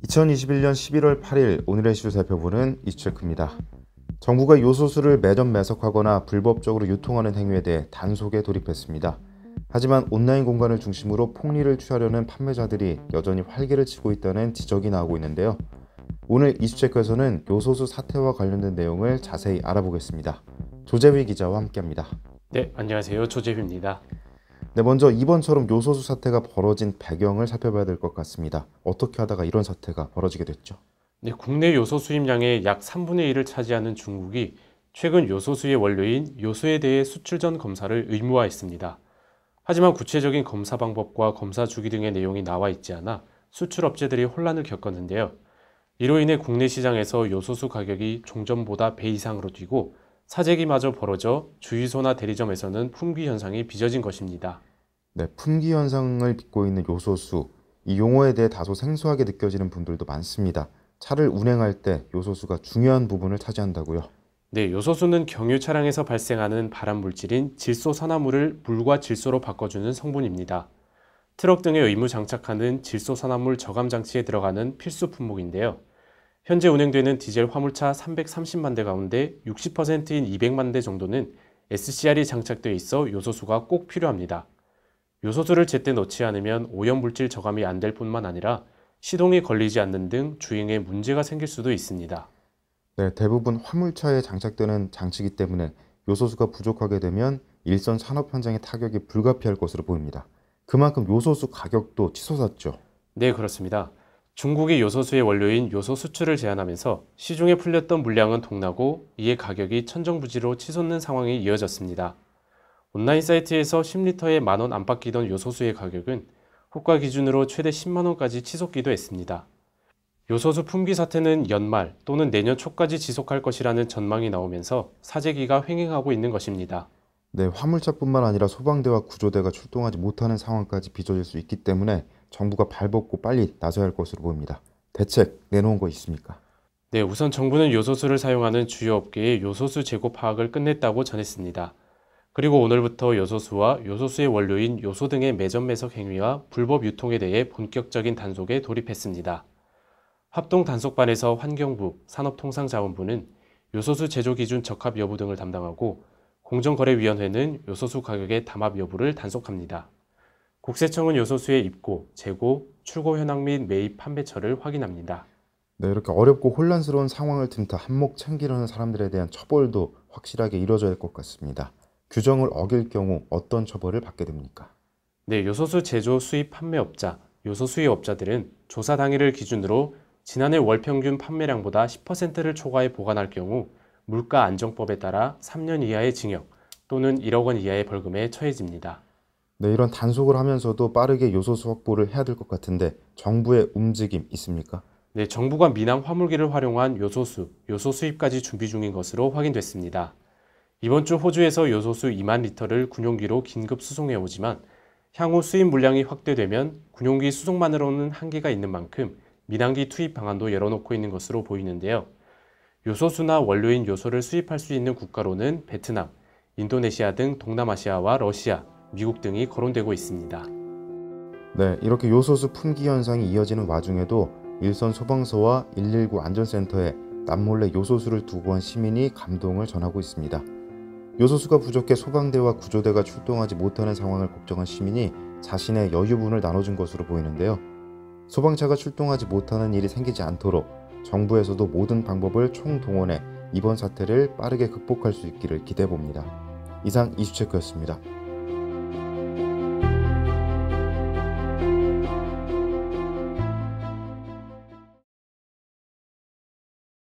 2021년 11월 8일 오늘의 이슈를 살펴보는 이슈체크입니다. 정부가 요소수를 매점 매석하거나 불법적으로 유통하는 행위에 대해 단속에 돌입했습니다. 하지만 온라인 공간을 중심으로 폭리를 취하려는 판매자들이 여전히 활개를 치고 있다는 지적이 나오고 있는데요. 오늘 이슈체크에서는 요소수 사태와 관련된 내용을 자세히 알아보겠습니다. 조재휘 기자와 함께합니다. 네, 안녕하세요. 조재휘입니다. 네, 먼저 이번처럼 요소수 사태가 벌어진 배경을 살펴봐야 될 것 같습니다. 어떻게 하다가 이런 사태가 벌어지게 됐죠? 네, 국내 요소 수입량의 약 3분의 1을 차지하는 중국이 최근 요소수의 원료인 요소에 대해 수출 전 검사를 의무화했습니다. 하지만 구체적인 검사 방법과 검사 주기 등의 내용이 나와 있지 않아 수출 업체들이 혼란을 겪었는데요. 이로 인해 국내 시장에서 요소수 가격이 종전보다 배 이상으로 뛰고 사재기마저 벌어져 주유소나 대리점에서는 품귀 현상이 빚어진 것입니다. 네, 품귀 현상을 빚고 있는 요소수, 이 용어에 대해 다소 생소하게 느껴지는 분들도 많습니다. 차를 운행할 때 요소수가 중요한 부분을 차지한다고요? 네, 요소수는 경유 차량에서 발생하는 발암 물질인 질소산화물을 물과 질소로 바꿔주는 성분입니다. 트럭 등에 의무 장착하는 질소산화물 저감 장치에 들어가는 필수 품목인데요. 현재 운행되는 디젤 화물차 330만 대 가운데 60%인 200만 대 정도는 SCR이 장착되어 있어 요소수가 꼭 필요합니다. 요소수를 제때 넣지 않으면 오염물질 저감이 안 될 뿐만 아니라 시동이 걸리지 않는 등 주행에 문제가 생길 수도 있습니다. 네, 대부분 화물차에 장착되는 장치이기 때문에 요소수가 부족하게 되면 일선 산업 현장의 타격이 불가피할 것으로 보입니다. 그만큼 요소수 가격도 치솟았죠. 네, 그렇습니다. 중국이 요소수의 원료인 요소 수출을 제한하면서 시중에 풀렸던 물량은 동나고 이에 가격이 천정부지로 치솟는 상황이 이어졌습니다. 온라인 사이트에서 10리터에 10,000원 안팎이던 요소수의 가격은 호가 기준으로 최대 100,000원까지 치솟기도 했습니다. 요소수 품귀 사태는 연말 또는 내년 초까지 지속할 것이라는 전망이 나오면서 사재기가 횡행하고 있는 것입니다. 네, 화물차뿐만 아니라 소방대와 구조대가 출동하지 못하는 상황까지 빚어질 수 있기 때문에 정부가 발벗고 빨리 나서야 할 것으로 보입니다. 대책 내놓은 거 있습니까? 네, 우선 정부는 요소수를 사용하는 주요 업계의 요소수 재고 파악을 끝냈다고 전했습니다. 그리고 오늘부터 요소수와 요소수의 원료인 요소 등의 매점 매석 행위와 불법 유통에 대해 본격적인 단속에 돌입했습니다. 합동단속반에서 환경부, 산업통상자원부는 요소수 제조 기준 적합 여부 등을 담당하고 공정거래위원회는 요소수 가격의 담합 여부를 단속합니다. 국세청은 요소수의 입고, 재고, 출고 현황 및 매입 판매처를 확인합니다. 네, 이렇게 어렵고 혼란스러운 상황을 틈타 한몫 챙기려는 사람들에 대한 처벌도 확실하게 이루어져야 할 것 같습니다. 규정을 어길 경우 어떤 처벌을 받게 됩니까? 네, 요소수 제조 수입 판매업자, 요소 수입업자들은 조사 당일을 기준으로 지난해 월 평균 판매량보다 10%를 초과해 보관할 경우 물가안정법에 따라 3년 이하의 징역 또는 1억 원 이하의 벌금에 처해집니다. 네, 이런 단속을 하면서도 빠르게 요소수 확보를 해야 될 것 같은데 정부의 움직임 있습니까? 네, 정부가 민항 화물기를 활용한 요소수, 요소 수입까지 준비 중인 것으로 확인됐습니다. 이번 주 호주에서 요소수 2만 리터를 군용기로 긴급 수송해 오지만 향후 수입 물량이 확대되면 군용기 수송만으로는 한계가 있는 만큼 민항기 투입 방안도 열어놓고 있는 것으로 보이는데요. 요소수나 원료인 요소를 수입할 수 있는 국가로는 베트남, 인도네시아 등 동남아시아와 러시아, 미국 등이 거론되고 있습니다. 네, 이렇게 요소수 품귀 현상이 이어지는 와중에도 일선 소방서와 119 안전센터에 남몰래 요소수를 두고 간 시민이 감동을 전하고 있습니다. 요소수가 부족해 소방대와 구조대가 출동하지 못하는 상황을 걱정한 시민이 자신의 여유분을 나눠준 것으로 보이는데요. 소방차가 출동하지 못하는 일이 생기지 않도록 정부에서도 모든 방법을 총동원해 이번 사태를 빠르게 극복할 수 있기를 기대해봅니다. 이상 이슈체크였습니다.